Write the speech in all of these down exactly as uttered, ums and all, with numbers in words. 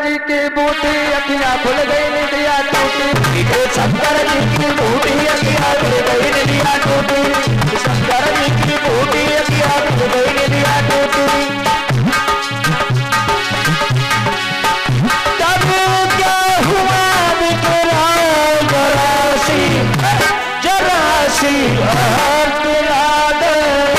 जी की बूटी अखियां खुल गई निदिया टूटी। शंकर जी की बूटी अखियां खुल गई निदिया टूटी। शंकर जी की बूटी अखियां खुल गई निदिया टूटी। तब क्या हुआ विकराल जरासी जरासी और पिला दे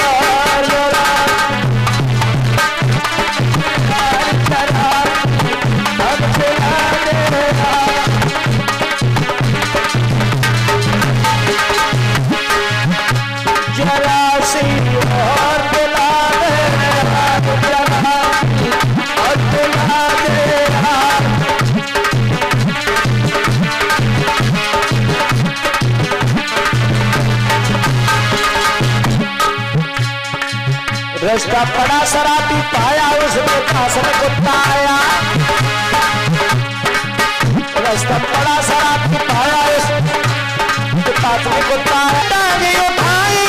रास्ता पड़ा शराबी पाया उसने पास में कुत्ता आया। रास्ता पड़ा शराबी पाया उसके पास में कुत्ता आया। उठाई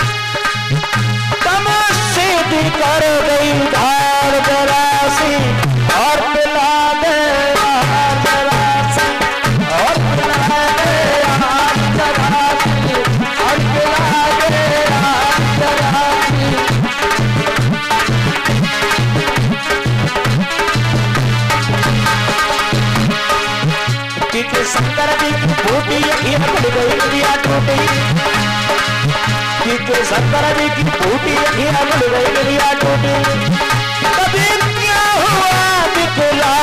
तम सीधी कर गई धार जरासी और पिला दे जरासी और पिला दे जरासी और पिला दे जरासी। शंकर जी की बूटी अखियां खुल गई निदिया टूटी। शंकर जी की बूटी अखियां खुल गई निदिया टूटी। कभी क्या हुआ विकला